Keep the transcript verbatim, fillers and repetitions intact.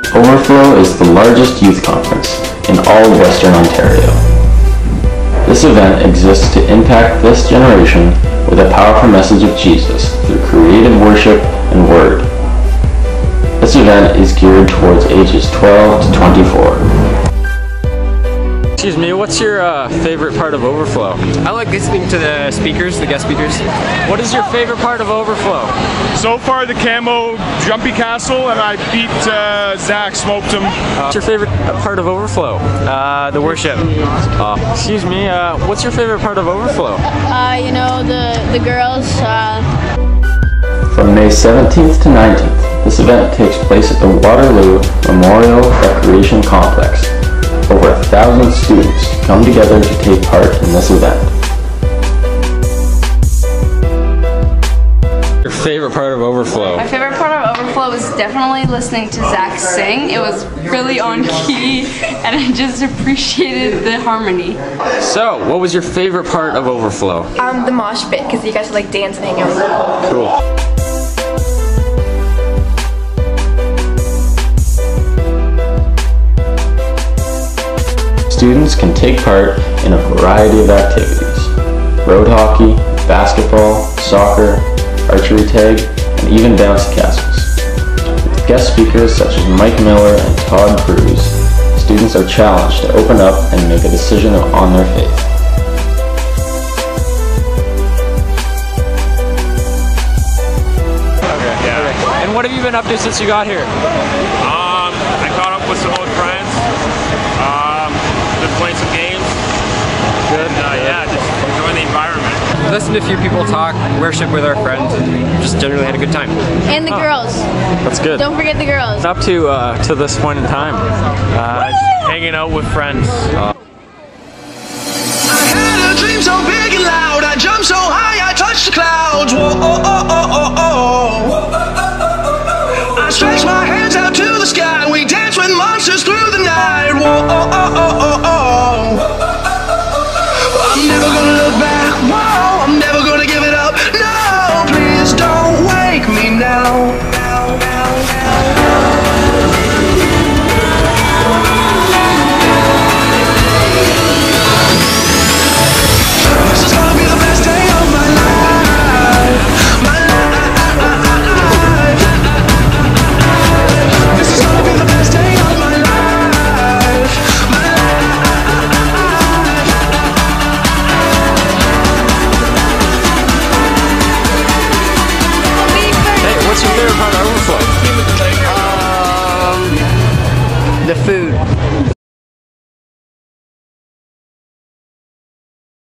Overflow is the largest youth conference in all of Western Ontario. This event exists to impact this generation with a powerful message of Jesus through creative worship and word. This event is geared towards ages twelve to twenty-four. Excuse me, what's your uh, favorite part of Overflow? I like listening to the speakers, the guest speakers. What is your favorite part of Overflow? So far, the camo jumpy castle, and I beat uh, Zach, smoked him. Uh, what's your favorite part of Overflow? Uh, the worship. Uh, excuse me, uh, what's your favorite part of Overflow? Uh, you know, the, the girls. Uh... From May seventeenth to nineteenth, this event takes place at the Waterloo Memorial Recreation Complex. Over a thousand students come together to take part in this event. Your favorite part of Overflow? My favorite part of Overflow was definitely listening to Zach sing. It was really on key, and I just appreciated the harmony. So, what was your favorite part of Overflow? Um, the mosh pit, because you guys would like dance and hang out. Cool. Students can take part in a variety of activities: road hockey, basketball, soccer, archery tag, and even bouncy castles. With guest speakers such as Mike Miller and Todd Cruz, students are challenged to open up and make a decision on their faith. Okay, yeah. Okay. And what have you been up to since you got here? Um, I caught up with some old friends. Um, been playing some games. Good. And, uh, yeah, just enjoying the environment. Listened to a few people talk, worship with our friends, and just generally had a good time. And the Oh. girls. That's good. Don't forget the girls. Up to uh, to this point in time? Uh, just hanging out with friends. Uh, I had a dream so big and loud, I jumped so high I touched the clouds. Whoa, oh, oh, oh, oh, oh. I stretched my hands out to the sky, we danced with monsters through the night. Whoa, oh, oh, oh, oh, oh. I'm never gonna look back, whoa, I'm never gonna give it up. No, please don't wake me now. This is gonna be the best day of my life, my life. This is gonna be the best day of my life, my hey, what's your favorite part of Overflow? Um, the food.